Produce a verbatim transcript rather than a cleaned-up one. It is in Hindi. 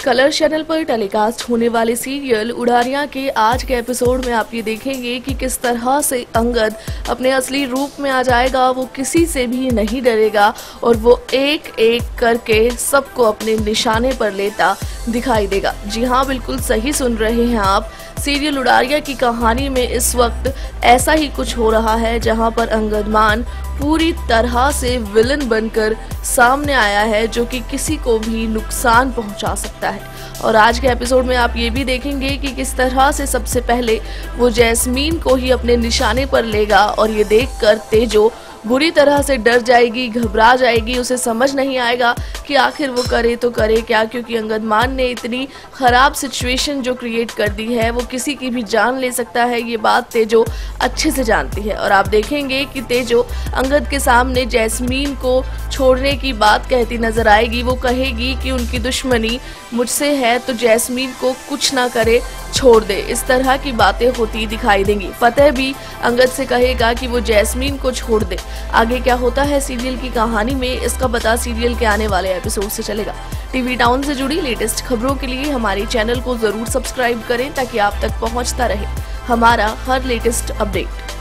कलर चैनल पर टेलीकास्ट होने वाले सीरियल उड़ारियां के आज के एपिसोड में आप ये देखेंगे कि किस तरह से अंगद अपने असली रूप में आ जाएगा। वो किसी से भी नहीं डरेगा और वो एक एक करके सबको अपने निशाने पर लेता दिखाई देगा। जी हाँ, बिल्कुल सही सुन रहे हैं आप। सीरियल उड़ारियां की कहानी में इस वक्त ऐसा ही कुछ हो रहा है, जहां पर अंगद मान पूरी तरह से विलन बनकर सामने आया है, जो कि किसी को भी नुकसान पहुंचा सकता है। और आज के एपिसोड में आप ये भी देखेंगे कि किस तरह से सबसे पहले वो जैस्मीन को ही अपने निशाने पर लेगा और ये देखकर तेजो बुरी तरह से डर जाएगी, घबरा जाएगी। उसे समझ नहीं आएगा कि आखिर वो करे तो करे क्या, क्योंकि अंगद मान ने इतनी खराब सिचुएशन जो क्रिएट कर दी है, वो किसी की भी जान ले सकता है। ये बात तेजो अच्छे से जानती है और आप देखेंगे कि तेजो अंगद के सामने जैस्मीन को छोड़ने की बात कहती नजर आएगी। वो कहेगी कि उनकी दुश्मनी मुझसे है तो जैस्मीन को कुछ ना करे, छोड़ दे। इस तरह की बातें होती दिखाई देंगी। फतेह भी अंगद से कहेगा कि वो जैस्मीन को छोड़ दे। आगे क्या होता है सीरियल की कहानी में, इसका पता सीरियल के आने वाले एपिसोड से चलेगा। टीवी टाउन से जुड़ी लेटेस्ट खबरों के लिए हमारे चैनल को जरूर सब्सक्राइब करें ताकि आप तक पहुंचता रहे हमारा हर लेटेस्ट अपडेट।